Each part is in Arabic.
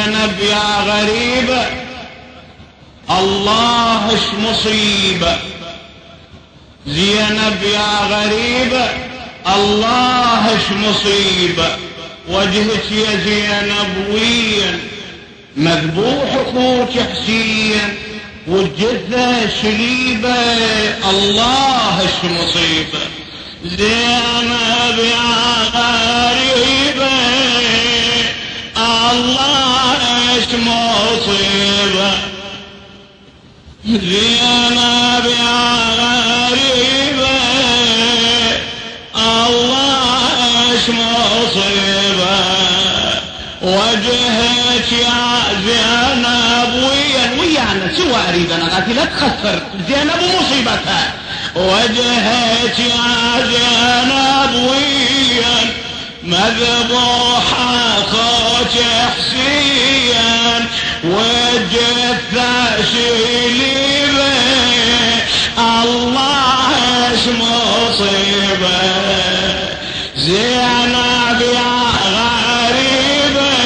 زينب يا غريبة الله اش مصيبة، زينب يا غريبة الله اش مصيبة، وجهك يا زينب وين مذبوح اخوك حسين والجثة شليبة، الله اش مصيبة، زينب يا غريبة الله اش مصيبة، زينب يا غريبة الله اش مصيبة، وجهك يا زينب ويانا سوى اريد انا غاتي لا تخسر زينب ومصيبتها، وجهك يا زينب وين مذبوح اخوك حسين والجثة شليبة، الله اش مصيبة، زينب يا غريبة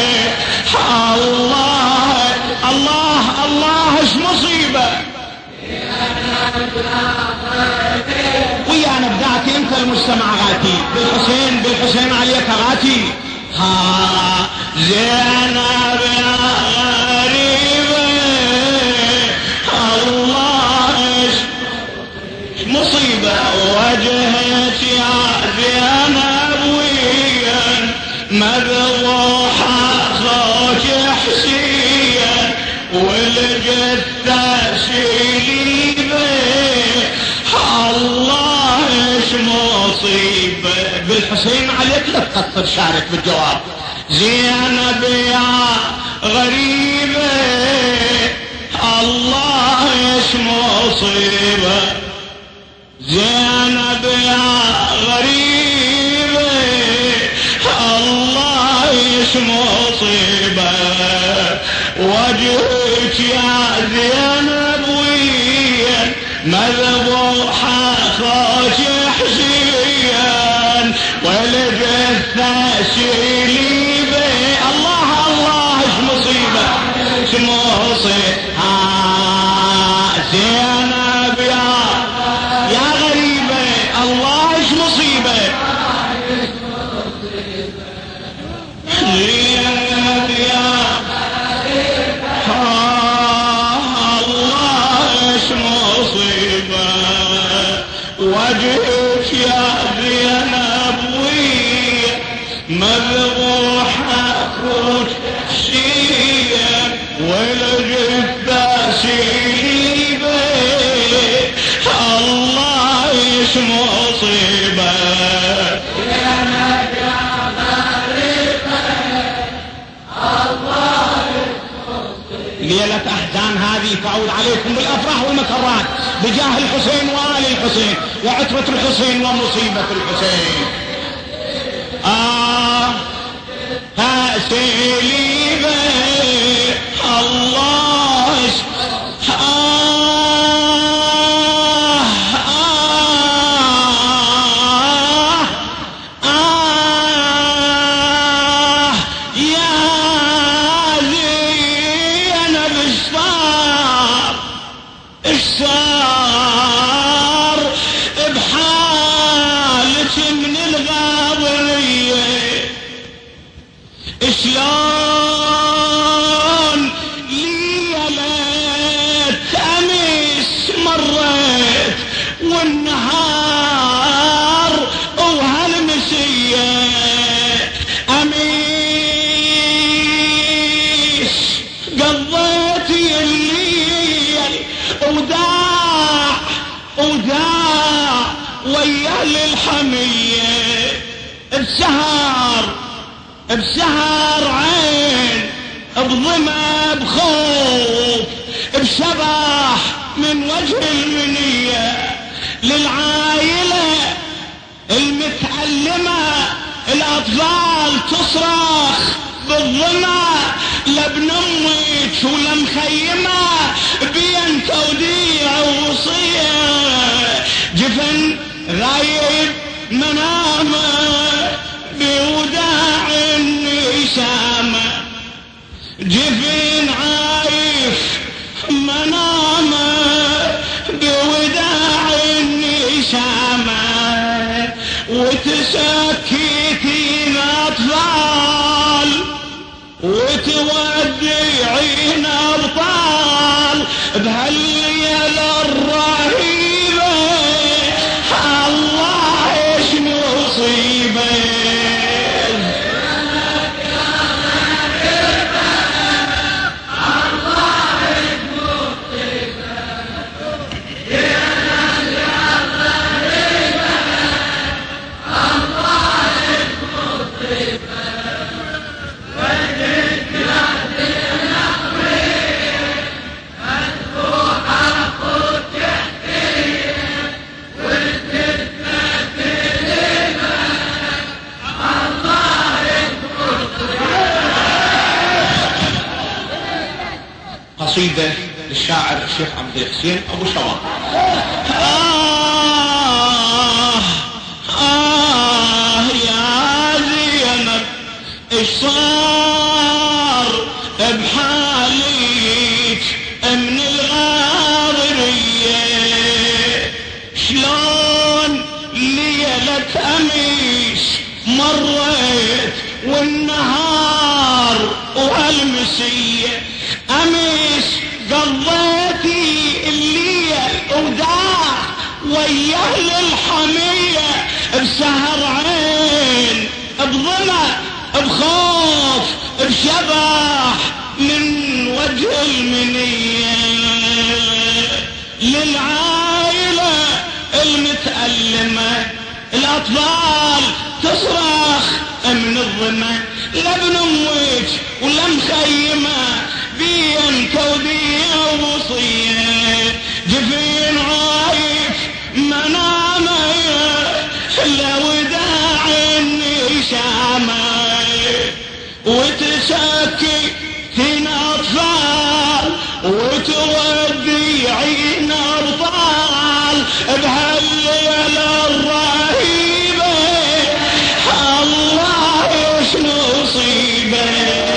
الله الله الله اش مصيبة، ويانا بدعتي انت المجتمع غاتي بالحسين عليك غاتي، ها زينب يا غريبة الله اش مصيبة، وجهك يا زينب وين مذبوح اخوك حسين والجثة شليبة، الله اش مصيبة، بالحسين عليك لا تقصر شارك بالجواب، زينب يا غريبة الله اش مصيبة، زينب يا غريبة الله اش مصيبة، وجهك يا زينب وين مذبوح اخوك حسين والجثة شليبة، الله الله اش مصيبة اش مصيبة، زينب يا غريبة الله اش مصيبة، زينب يا الله اش مصيبة، وجهك يا زينب وين مذبوح اخوك حسين والجثة شليبة، الله اش مصيبة، ليلة أحزان هذه تعود عليكم بالأفراح والمسرات بجاه الحسين وآل الحسين وعترة الحسين ومصيبة الحسين، سليبة الله صار بحالك من الغابرية، شلون ليلة أمس مرت والنهار وهالمسية، أمس قضيت الليل وداع ويا الحمية، بسهر عين بظما بخوف بشبح من وجه المنية، للعائلة المتعلمة الأطفال تصرخ بالظما لابن أمك ولا مخيمة بين توديع ووصية، جفن غايب منامه بوداع النسامة، جفين عايف منامه بوداع النشامه وتسكتين اطفال وتودعين ابطال بهالليله الرهيبه الله ايش مصيبه قصيدة للشاعر الشيخ عبد الحسين أبو شوار. يا زينب إيش صار بحاليك من الغارية شلون ليلة أميس مريت والنهار وهالمسية أمس قضيتي الليل وداع ويا أهل الحمية بسهر عين بظلم بخوف بشبح من وجه المنية للعائلة المتألمة الأطفال تصرخ من الظما لابن أمك ولا مخيمة بين كودية ووصية جفين عايف منامه لوداع النشامة وتسكي تين أطفال وتوديعين أبطال بهالليلة الرهيبة الله ايش نصيبه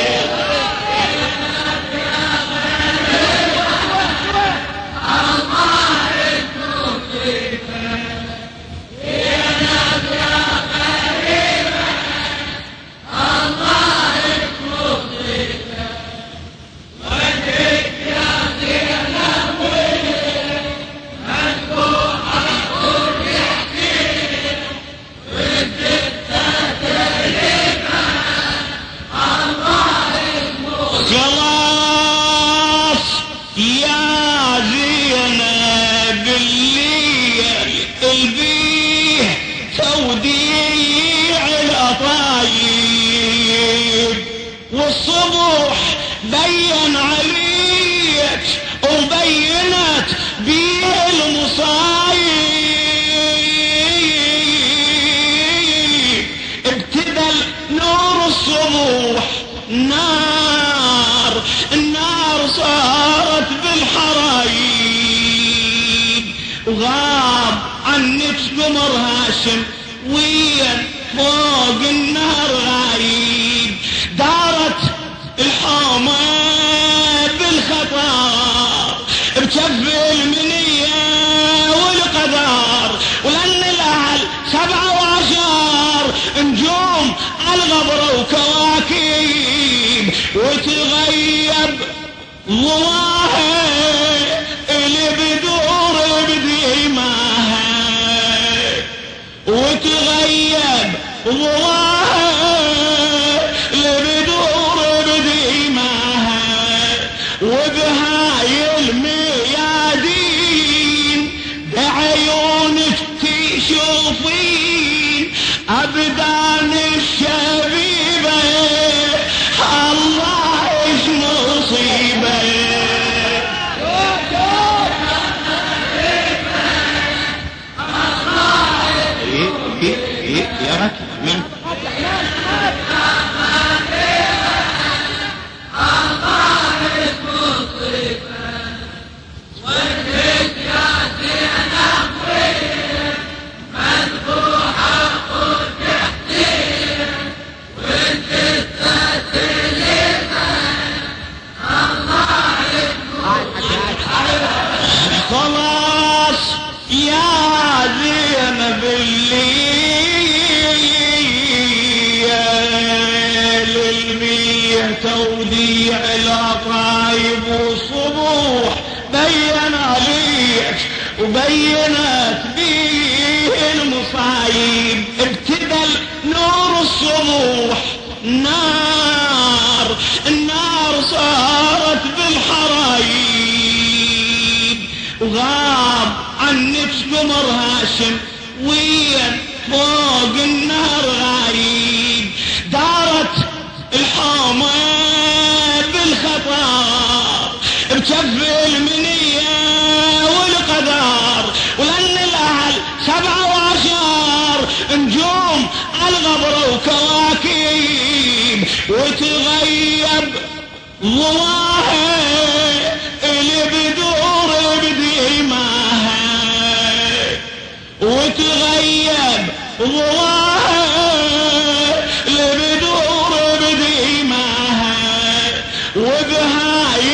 والصبح بين عليك وبينت بيه المصايب ابتدى نور الصبح النار صارت بالحرايب وغاب عنك قمر هاشم وين فوق النهر غايب دارت الحومة بالخطر بجف المنية والقدر ولأن الأهل 17 نجوم على الغبر وكواكب وتغيب ضواها اللي بدور بديماها وتغيب ضواها وبهاي الميادين بعيونك تشوفين أبدان الشبيبة الله ايش مصيبة يا ركب توديع الأطايب وصبوح بين عليك وبينت بيه المصايب. ابتدى نور الصبوح النار صارت بالحرايب، وغاب عنك قمر هاشم وين فوق النهر غايب. دارت الحومة بالخطار بجف المنية والقدر، ولأن الأهل 17 نجوم عالغبر وكواكب، وتغيب ضواها اللي بدور بديماها، وتغيب ضواها اللي بدور بديماها. وبهاي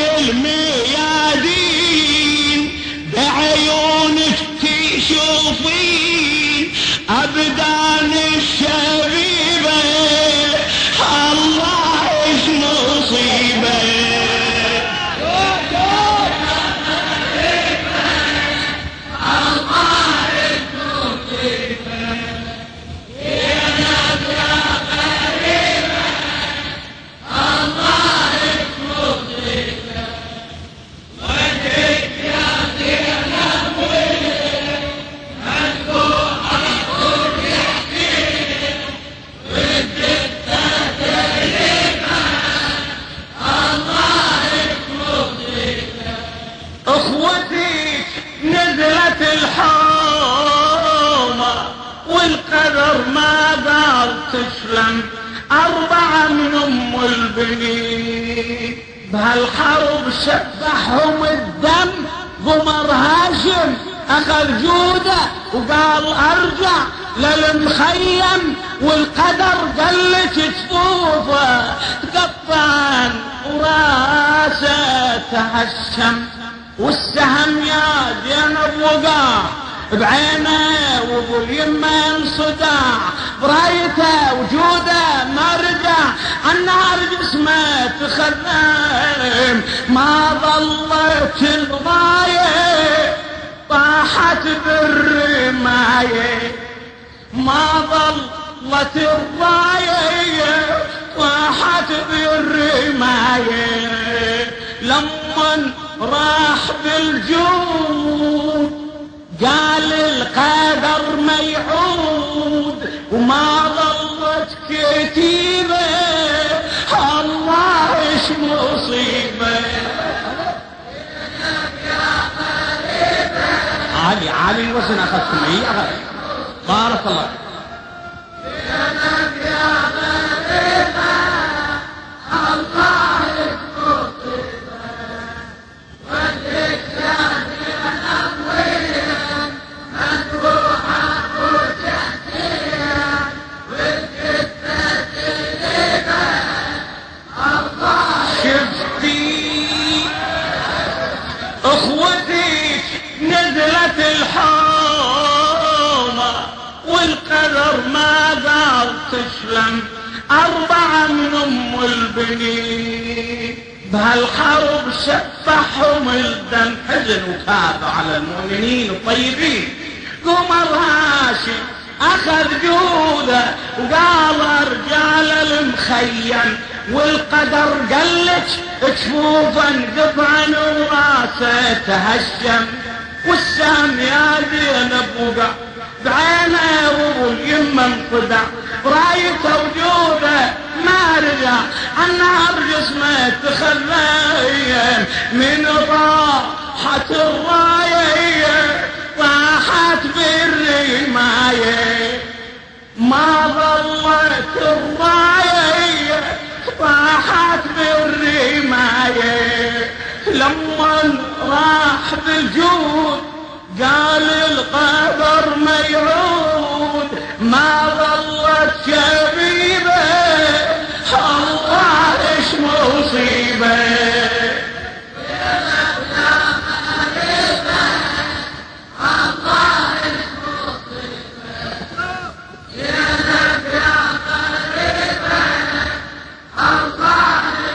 الميادين بعيونك تشوفين أبدان الشبيبة، الله إيش نصيبه. نزلت الحومة والقدر ما دار تسلم، 4 من أم البنين بهالحرب سبحهم الدم. قمر هاشم أخذ جوده وقال أرجع للمخيم، والقدر قلت جفوفه تقطعن وراسه تهشم، والسهم يا زينب وقع بعينه وابو اليمه انصدع، برايته وجوده ما رجع عالنهر جسمه تخدم. ما ظلت الرايه طاحت بالرمايه، ما ظلت الرايه طاحت بالرمايه. لمن راح بالجود قال القدر ما يعود، وما ظلت كتيبه الله ايش مصيبه. عالي الوزن اخذتم اي اخذ بارك الله. نزلت الحومة والقدر ما دار تسلم، 4 من أم البنين بهالحرب سفحهم الدم. حزن وكاب على المؤمنين الطيبين. قمر هاشم أخذ جوده وقال أرجع للمخيم، والقدر قلت جفوفا قطعا وراسه تهشم، والسهم يا زينب وقع بعينه وابو اليمه انصدع، رايته وجوده ما رجع عالنهر جسمه تخليم. من طاحت الرايه طاحت بالرمايه، ما ظلت الرايه طاحت بالرمايه. لما راح بالجود قال القدر ما يعود، ما ظلت شبيبه الله ايش مصيبه. الله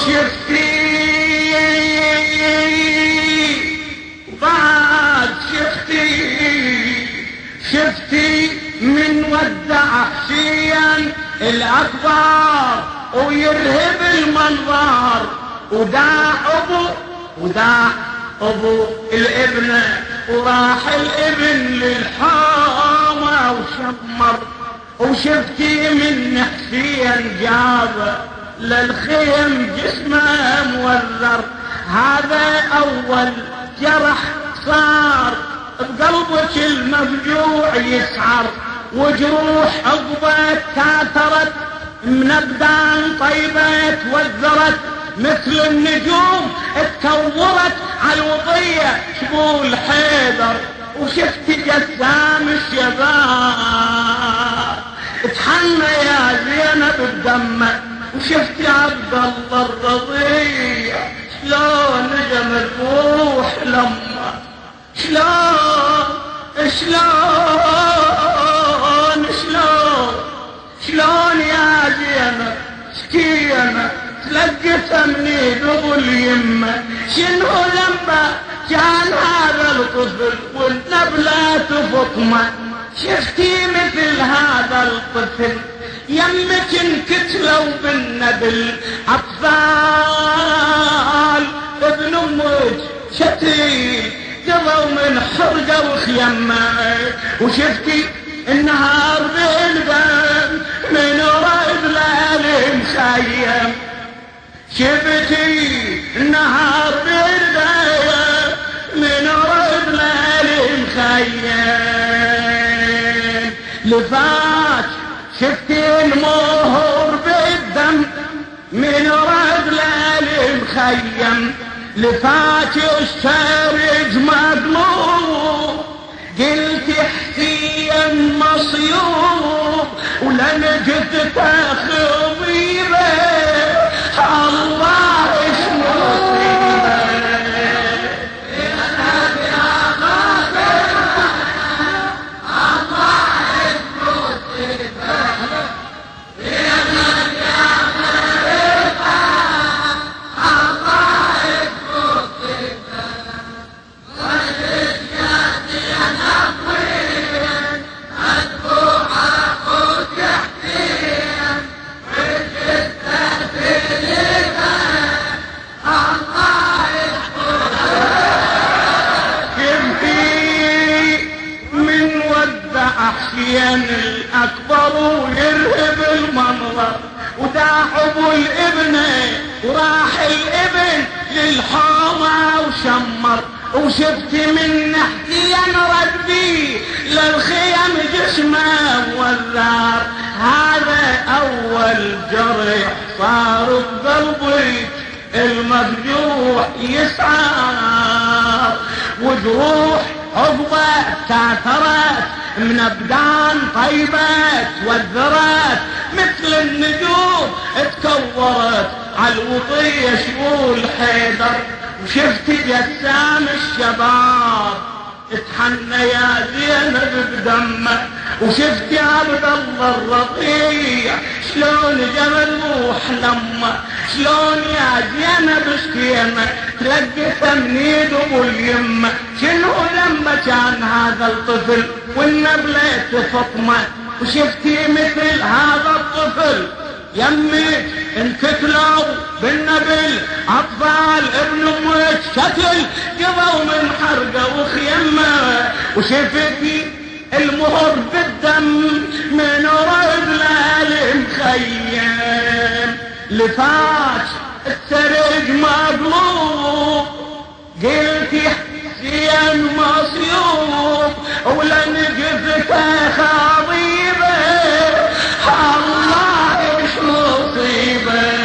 شفتي بعد شفتي من ودع حسين الأكبر ويرهب المنظر وداع أبو الابن وراح الابن للحامة وشمر وشفتي من حسين جاب للخيم جسمه مورر هذا أول جرح صار بقلبك المفجوع يسعر وجروح عقبة كاثرت من أبدان طيبة توذرت مثل النجوم اتكورت على الوضية شبول حيدر وشفت جسام الشباب اتحنى يا زينب الدم وشفت عبد الله الرضيع شلون نجم الروح لما شلون يا زينب سكينة تلقت مني دغل يمه شنو لما كان هذا الطفل والنبلة فطمة شفتي مثل هذا الطفل يمك انكتلوا بالنبل أطفال ابن امك شتي قضوا من حرقة وخيمة وشفتي النهار بالبن من رد ليل مخيم شفتي النهار بالبن من رد ليل مخيم لفات شفتي المهر بالدم من رد ليل مخيم لفات السرج مقلوب قلت حسين مصيوب ولنجد تخضيبه الله ايش مصيبه الأكبر ويرهب المنظر وداع أبو الابن وراح الابن للحامة وشمر وشفت من ناحية ردي للخيم جسمه والذار هذا أول جرح صار بقلبي المفجوع يسعر وجروح عقبة كاثرت من أبدان طيبة توذرت مثل النجوم اتكورت على الوطية شمول حيدر وشفت جسام الشباب اتحنى يا زينب بدمه وشفت عبد الله الرضيع شلون جمل روح لما شلون يا زينب اشتيمه تلقت من ايد ابو اليمه شنو لما كان هذا الطفل والنبلة فطمة وشفتي مثل هذا الطفل يمي انكتلوا بالنبل اطفال ابن امك شتل قضوا من حرقه وخيمه وشفتي المهر بالدم من رد ليل مخيم لفات السرج مقلوب قلت حسين مصيوب ولن جثته خضيبه الله ايش مصيبه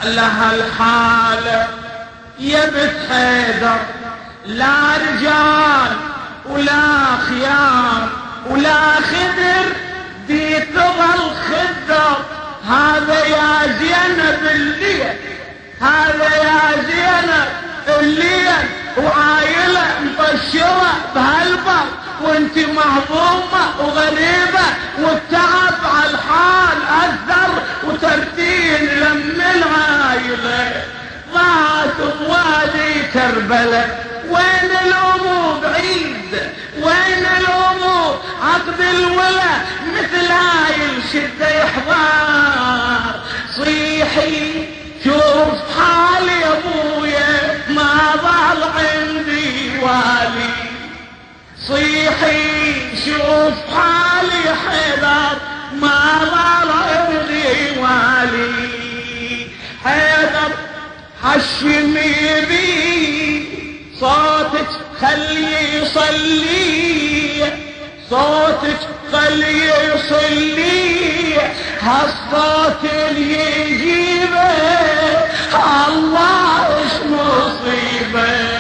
لها الحالة يا بنت حيدر، لا رجال ولا خيار ولا خدر بيتظل خدر. هذا يا زينب الليل، هذا يا زينب الليل وعايلة مبشرة بهالبر، وانت مهضومة وغريبة والتعب على الحال أثر، وترتين لم العايلة ضاعت بوادي كربلاء. وين الأمور بعيد، وين الأمور عقد الولا، مثل هاي الشدة يحضر. صيحي شوف حالي يا ابويا، ما ضل عندي والي. صيحي شوف حالي حيدر، ما ضل عندي والي. حيدر حشمي بي صوتك خلي يصلي، صوتك خلي يصلي، هالصوت اللي يجيبه الله وش مصيبه.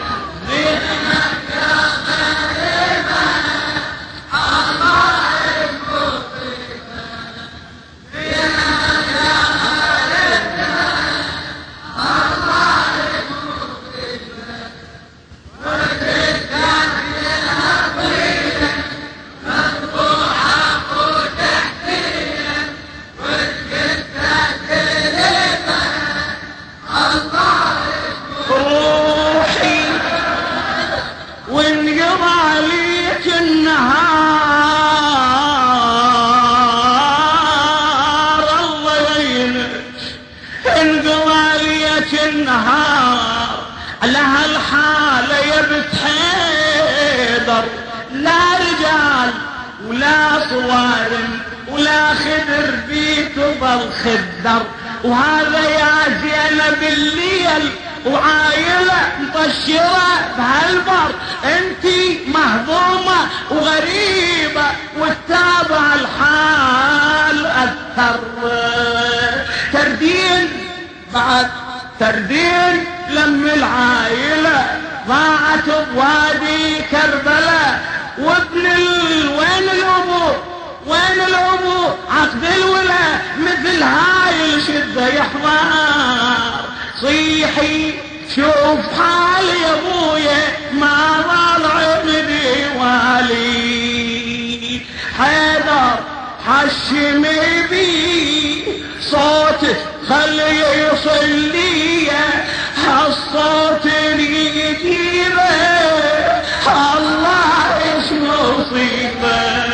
النهار لها الحالة يا بنت حيدر، لا رجال ولا صوارم ولا خدر بيتظل خدر. وهذا يا زينب الليل وعايلة مطشرة بهالبر، انتي مهضومة وغريبة والتابع الحال أكثر. تردين بعد تردين لم العايلة ضاعت بوادي كربلاء. وابن وين الأبو، وين الأبو عقد الولا، مثل هاي الشدة يحضر. صيحي شوف حالي يا ابويا، ما ضل عمري والي. حيدر حشمي بي صوتك خلي يصلي، هالصوت اللي يجيبه الله ايش مصيبه.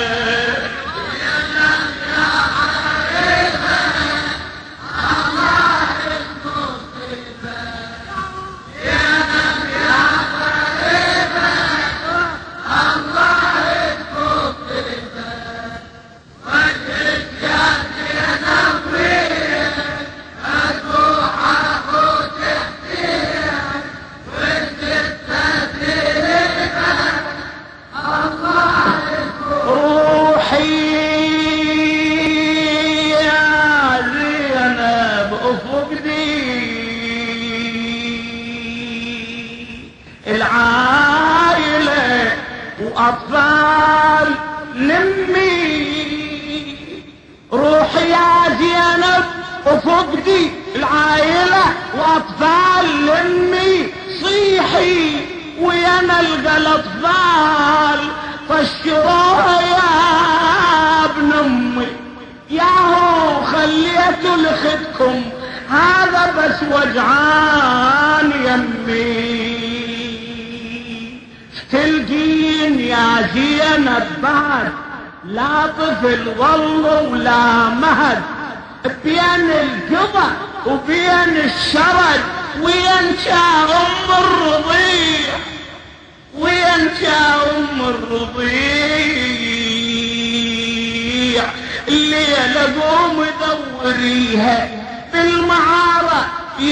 العائلة وأطفال لمي، روحي يا زينب وفقدي العائلة وأطفال لمي. صيحي ويانا القى الأطفال طشروها يا ابن أمي، ياهو خليتوا لخدكم هذا بس وجعان يمي. تلقين يا زينب بعد لا طفل ظل ولا مهد، بين القضا وبين الشرد، وينشا ام الرضيع، وينشا ام الرضيع. الليلة قوم دوريها في المعارة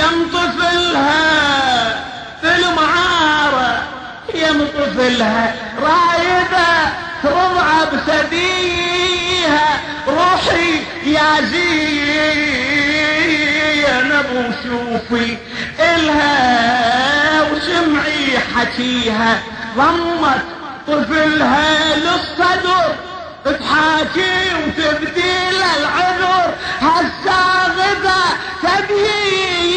ينطفلها، في المعارة ينطفلها، رايدة ترضع بثديها. روحي يا زينب زينب وشوفي إلها وسمعي حكيها ضمت طفلها للصدر تحاكي وتبدي العذر هالساغبة تبهي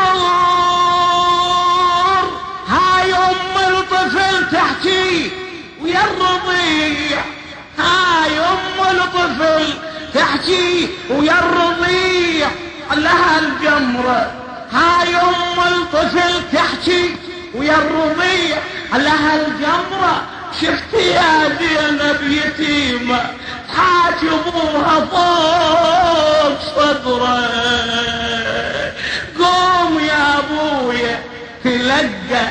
يدور هاي أم الطفل تحكي ويا الرضيع هاي أم الطفل تحكي ويا الرضيع لها الجمرة هاي أم الطفل تحكي ويا الرضيع لها الجمرة شفتي يا زينب يتيمة تحاكي ابوها فوق صدره قوم يا ابويا تلقى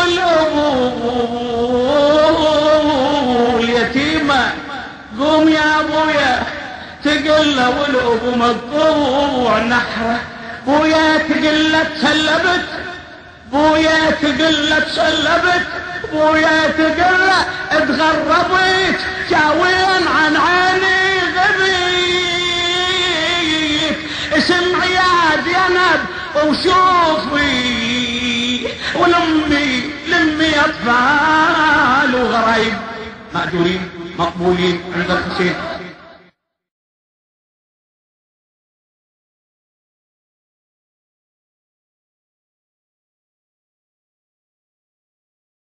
والابو اليتيمة قوم يا ابويا تقله والابو مقطوع نحره بويا تقله تسلبت بويا تقله تسلبت بويا تقله اتغربت جاوين عن عيني غبيت اسمعي يا زينب وشوفي لمي اطفال وغريب مأجورين مقبولين عند الحسين